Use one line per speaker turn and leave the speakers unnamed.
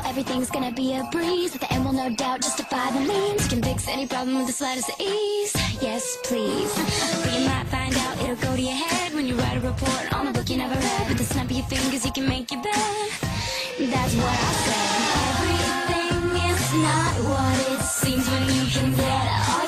everything's gonna be a breeze. At the end will no doubt justify the means. You can fix any problem with the slightest ease. Yes, please. But you might find out it'll go to your head when you write a report on a book you never read. With the snap of your fingers you can make your bed. That's what I said. Everything is not what it seems when you can get all